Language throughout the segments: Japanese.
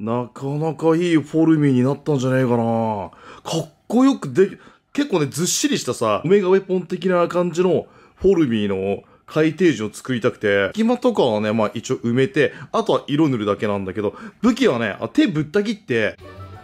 なかなかいいフォルミーになったんじゃねえかな。かっこよく結構ね、ずっしりしたさ、オメガウェポン的な感じのフォルミーの海底陣を作りたくて、隙間とかはね、まあ一応埋めて、あとは色塗るだけなんだけど、武器はね、手ぶった切って、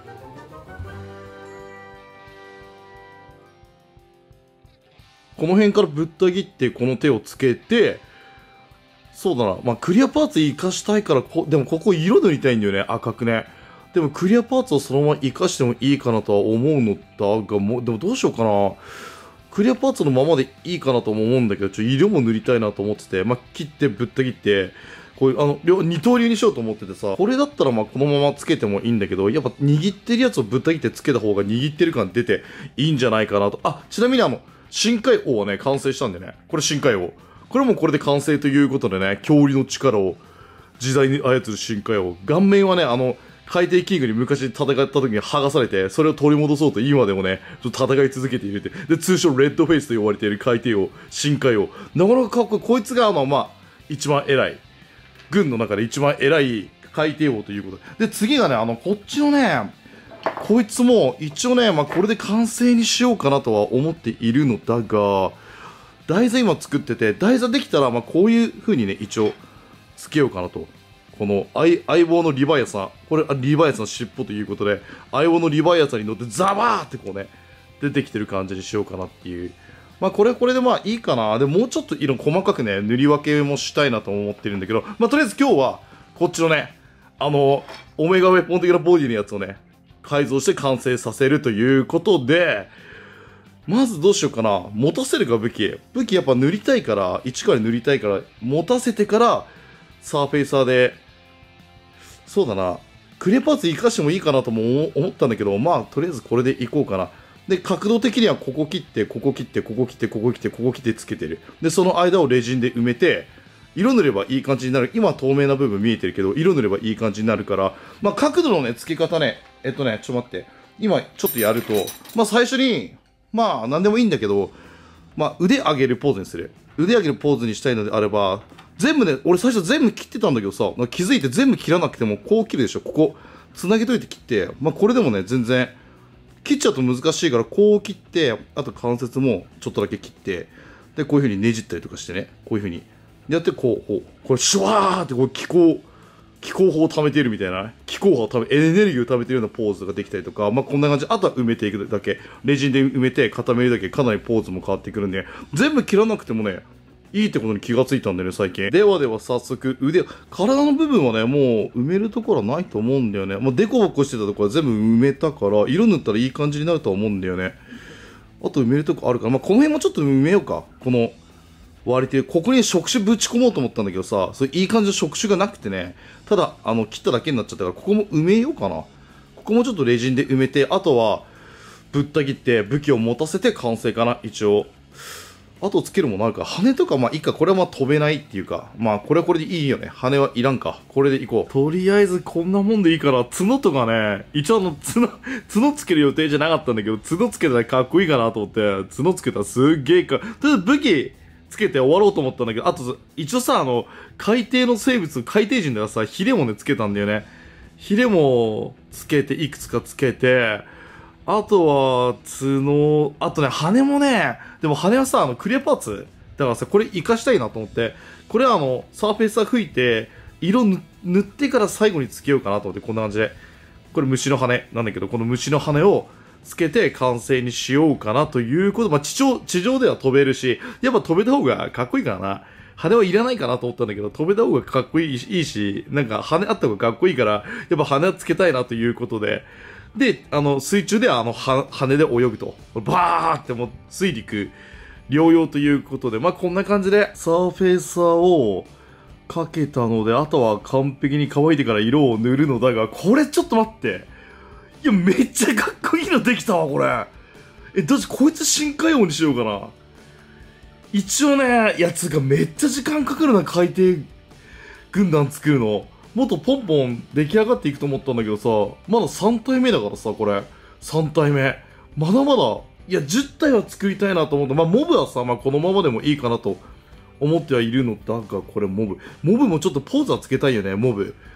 この辺からぶった切ってこの手をつけて、そうだな。まあ、クリアパーツ活かしたいから、でもここ色塗りたいんだよね、赤くね。でもクリアパーツをそのまま活かしてもいいかなとは思うのだが、でもどうしようかな。クリアパーツのままでいいかなとも思うんだけど、色も塗りたいなと思ってて、まあ、切ってぶった切って、こういう、二刀流にしようと思っててさ、これだったらまあこのままつけてもいいんだけど、やっぱ握ってるやつをぶった切ってつけた方が握ってる感出ていいんじゃないかなと。あ、ちなみに深海王はね、完成したんでね。これ深海王。これもこれで完成ということでね、恐竜の力を自在に操る深海王。顔面はね、海底キングに昔戦った時に剥がされて、それを取り戻そうと今でもね、ちょっと戦い続けているって。で、通称レッドフェイスと呼ばれている海底王、深海王。なかなかかっこいい。こいつがまあ、一番偉い。軍の中で一番偉い海底王ということで。で、次がね、こっちのね、こいつも一応ね、まあ、これで完成にしようかなとは思っているのだが、台座今作ってて、台座できたら、まあ、こういう風にね、一応、つけようかなと。この相棒のリヴァイアさん。これ、リヴァイアさんの尻尾ということで、相棒のリヴァイアさんに乗ってザバーってこうね、出てきてる感じにしようかなっていう。まあ、これでまあいいかな。でももうちょっと色細かくね、塗り分けもしたいなと思ってるんだけど、まあ、とりあえず今日は、こっちのね、オメガウェポン的なボディのやつをね、改造して完成させるということで、まずどうしようかな。持たせるか武器。武器やっぱ塗りたいから、一から塗りたいから、持たせてから、サーフェイサーで、そうだな。クリアパーツ活かしてもいいかなとも思ったんだけど、まあ、とりあえずこれでいこうかな。で、角度的にはここ切って、ここ切って、ここ切って、ここ切って、ここ切ってつけてる。で、その間をレジンで埋めて、色塗ればいい感じになる。今透明な部分見えてるけど、色塗ればいい感じになるから、まあ、角度のね、付け方ね、ちょっと待って。今、ちょっとやると、まあ、最初に、まあ、なんでもいいんだけど、まあ、腕上げるポーズにする。腕上げるポーズにしたいのであれば、全部ね、俺最初全部切ってたんだけどさ、気づいて全部切らなくても、こう切るでしょ。ここ、繋げといて切って、まあ、これでもね、全然、切っちゃうと難しいから、こう切って、あと関節もちょっとだけ切って、で、こういう風にねじったりとかしてね、こういう風に。やって、こう、これ、シュワーってこう、気候法を溜めているみたいな、エネルギーを溜めているようなポーズができたりとか、まあ、こんな感じ。あとは埋めていくだけ。レジンで埋めて固めるだけ、かなりポーズも変わってくるんで、全部切らなくてもね、いいってことに気がついたんだよね、最近。では早速、体の部分はね、もう埋めるところはないと思うんだよね。もうデコボコしてたところは全部埋めたから、色塗ったらいい感じになるとは思うんだよね。あと埋めるとこあるから、まあ、この辺もちょっと埋めようか。この、割り手、ここに触手ぶち込もうと思ったんだけどさ、そういういい感じの触手がなくてね、ただ、切っただけになっちゃったから、ここも埋めようかな。ここもちょっとレジンで埋めて、あとは、ぶった切って武器を持たせて完成かな、一応。あとつけるものあるか。羽とか、まあいいか。これはまあ飛べないっていうか。まあこれはこれでいいよね。羽はいらんか。これでいこう。とりあえずこんなもんでいいから、角とかね、一応角つける予定じゃなかったんだけど、角つけたらかっこいいかなと思って、角つけたらすっげえか。とりあえず武器つけて終わろうと思ったんだけど、あと、一応さ、海底の生物、海底人ではさ、ヒレもね、つけたんだよね。ヒレもつけて、いくつかつけて、あとは、角、あとね、羽もね、でも羽はさ、クリアパーツだからさ、これ活かしたいなと思って、これはサーフェイサー吹いて、色塗ってから最後につけようかなと思って、こんな感じで。これ虫の羽なんだけど、この虫の羽をつけて完成にしようかなということ。まあ、地上では飛べるし、やっぱ飛べた方がかっこいいからな。羽はいらないかなと思ったんだけど、飛べた方がかっこいいし、なんか羽あった方がかっこいいから、やっぱ羽はつけたいなということで、で、水中では羽で泳ぐと。バーってもう水陸両用ということで、まあ、こんな感じでサーフェイサーをかけたので、あとは完璧に乾いてから色を塗るのだが、これちょっと待って。いや、めっちゃかっこいいのできたわ、これ。どうし、こいつ深海王にしようかな。一応ね、やつがめっちゃ時間かかるな、海底軍団作るの。もっとポンポン出来上がっていくと思ったんだけどさ、まだ3体目だからさ、これ。3体目。まだまだ、いや、10体は作りたいなと思った。まあ、モブはさ、まあ、このままでもいいかなと思ってはいるのだが、これモブ。モブもちょっとポーズはつけたいよね、モブ。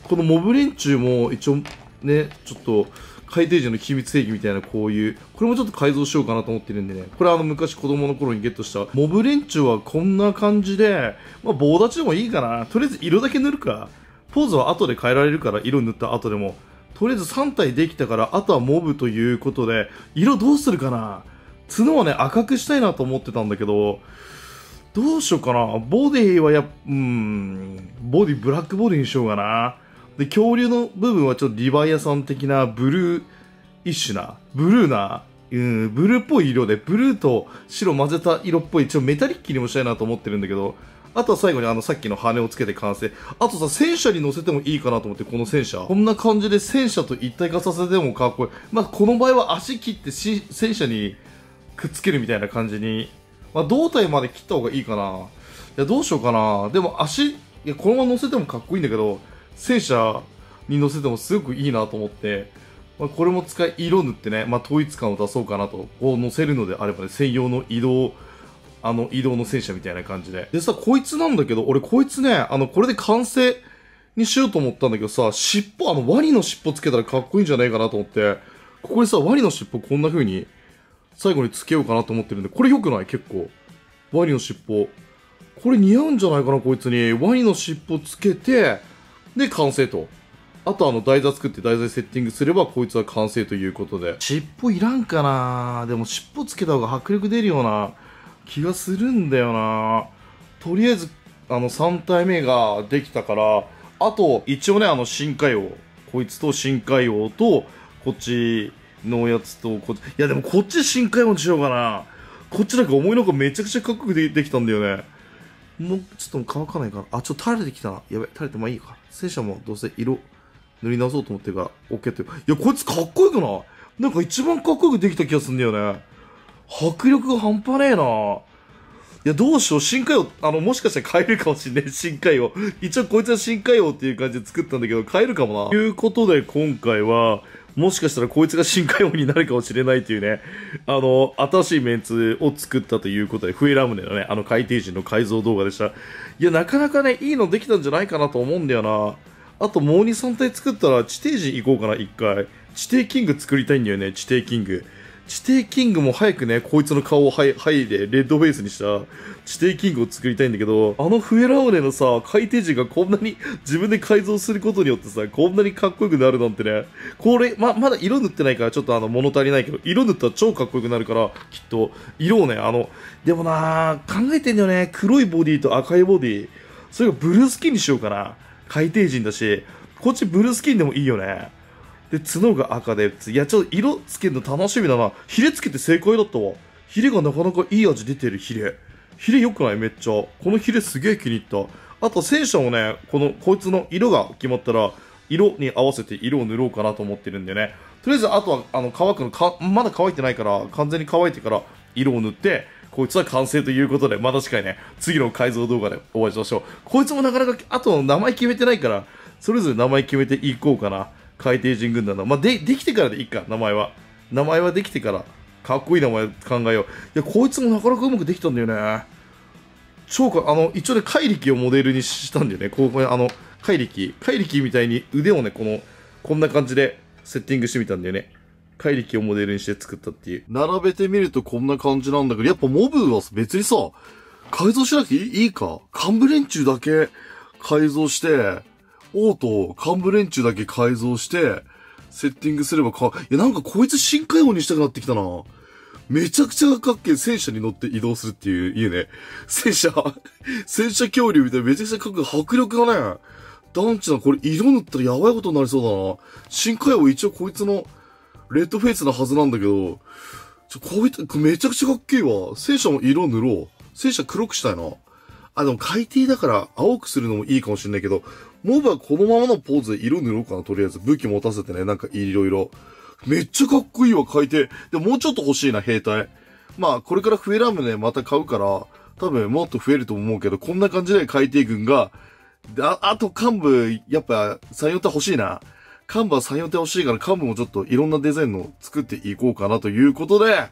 このモブ連中も一応ね、ちょっと、海底人の秘密兵器みたいなこういう、これもちょっと改造しようかなと思ってるんでね。これは昔子供の頃にゲットしたモブ連中はこんな感じで、まあ棒立ちでもいいかな。とりあえず色だけ塗るか。ポーズは後で変えられるから、色塗った後でも。とりあえず3体できたから、あとはモブということで、色どうするかな。角はね、赤くしたいなと思ってたんだけど、どうしようかな。ボディはボディ、ブラックボディにしようかな。で、恐竜の部分はちょっとリヴァイアさん的なブルーイッシュな、ブルーっぽい色で、ブルーと白混ぜた色っぽい、ちょっとメタリッキーにもしたいなと思ってるんだけど、あとは最後にさっきの羽をつけて完成。あとさ、戦車に乗せてもいいかなと思って、この戦車。こんな感じで戦車と一体化させてもかっこいい。まあ、この場合は足切って戦車にくっつけるみたいな感じに、まあ、胴体まで切った方がいいかな。いや、どうしようかな。でもいや、このまま乗せてもかっこいいんだけど、戦車に乗せてもすごくいいなと思って、まあ、これも色塗ってね、まあ、統一感を出そうかなと、こう乗せるのであればね、専用の移動の戦車みたいな感じで。でさ、こいつなんだけど、俺こいつね、これで完成にしようと思ったんだけどさ、ワニの尻尾つけたらかっこいいんじゃないかなと思って、ここにさ、ワニの尻尾こんな風に、最後につけようかなと思ってるんで、これ良くない？結構。ワニの尻尾。これ似合うんじゃないかな、こいつに。ワニの尻尾つけて、で、完成と。あと台座作って台座セッティングすれば、こいつは完成ということで。尻尾いらんかな。でも尻尾つけた方が迫力出るような気がするんだよな。とりあえず、3体目ができたから、あと、一応ね、深海王。こいつと深海王と、こっちのやつと、いやでもこっち深海王にしようかな。こっちなんか思いのほかめちゃくちゃかっこよくできたんだよね。もうちょっと乾かないかな。あ、ちょっと垂れてきたな。やべ、垂れてまあいいか。戦車もどうせ色塗り直そうと思ってるから、OK って。いや、こいつかっこよくない？なんか一番かっこよくできた気がするんだよね。迫力が半端ねえな。いや、どうしよう。深海王、もしかしたら変えるかもしんない。深海王。一応こいつは深海王っていう感じで作ったんだけど、変えるかもな。ということで、今回は、もしかしたらこいつが深海王になるかもしれないというね、新しいメンツを作ったということで、フエラムネのね、海底人の改造動画でした。いや、なかなかね、いいのできたんじゃないかなと思うんだよな。あと、もう2、3体作ったら、地底人行こうかな、一回。地底キング作りたいんだよね、地底キング。地底キングも早くね、こいつの顔を剥いで、レッドフェイスにした地底キングを作りたいんだけど、フエラムネのさ、海底人がこんなに自分で改造することによってさ、こんなにかっこよくなるなんてね。これ、まだ色塗ってないからちょっと物足りないけど、色塗ったら超かっこよくなるから、きっと、色をね、でもな考えてんだよね。黒いボディと赤いボディ。それがブルースキンにしようかな。海底人だし、こっちブルースキンでもいいよね。で、角が赤で、いや、ちょっと色つけるの楽しみだな。ヒレつけて正解だったわ。ヒレがなかなかいい味出てるヒレ。ヒレ良くないめっちゃ。このヒレすげえ気に入った。あと戦車もね、こいつの色が決まったら、色に合わせて色を塗ろうかなと思ってるんでね。とりあえず、あとは、乾くのまだ乾いてないから、完全に乾いてから色を塗って、こいつは完成ということで、また次回ね、次の改造動画でお会いしましょう。こいつもなかなか、あと名前決めてないから、それぞれ名前決めていこうかな。海底人軍団の。まあ、できてからでいいか、名前は。名前はできてから、かっこいい名前考えよう。いや、こいつもなかなかうまくできたんだよね。一応ね、怪力をモデルにしたんだよね。怪力みたいに腕をね、こんな感じでセッティングしてみたんだよね。怪力をモデルにして作ったっていう。並べてみるとこんな感じなんだけど、やっぱモブは別にさ、改造しなくていいか。幹部連中だけ改造して、王と幹部連中だけ改造して、セッティングすればいや、なんかこいつ深海王にしたくなってきたな。めちゃくちゃかっけえ戦車に乗って移動するっていう、いいね。戦車恐竜みたいなめちゃくちゃかっこいい迫力がね。団地な、これ色塗ったらやばいことになりそうだな。深海王一応こいつのレッドフェイスなはずなんだけど、こいつめちゃくちゃかっけえわ。戦車も色塗ろう。戦車黒くしたいな。でも海底だから青くするのもいいかもしれないけど、モブはこのままのポーズで色塗ろうかな、とりあえず。武器持たせてね、なんかいろいろ。めっちゃかっこいいわ、海底。でももうちょっと欲しいな、兵隊。まあ、これからフエラムネまた買うから、多分もっと増えると思うけど、こんな感じで海底軍が、あと幹部、やっぱ3、4体欲しいな。幹部は3、4体欲しいから、幹部もちょっといろんなデザインの作っていこうかなということで、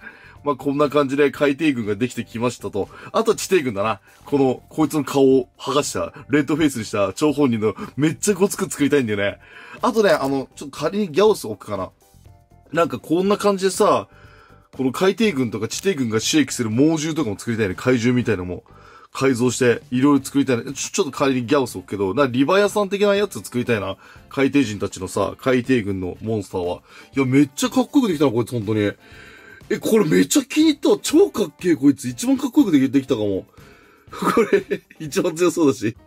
まあ、こんな感じで海底軍ができてきましたと。あとは地底軍だな。こいつの顔を剥がした、レッドフェイスにした張本人のめっちゃごつく作りたいんだよね。あとね、ちょっと仮にギャオス置くかな。なんかこんな感じでさ、この海底軍とか地底軍が刺激する猛獣とかも作りたいね。怪獣みたいなのも改造して、いろいろ作りたいね。ちょっと仮にギャオス置くけど、リバヤさん的なやつ作りたいな。海底人たちのさ、海底軍のモンスターは。いや、めっちゃかっこよくできたな、こいつ、本当に。これめっちゃ気に入ったわ。超かっけえ、こいつ。一番かっこよくできたかも。これ、一番強そうだし。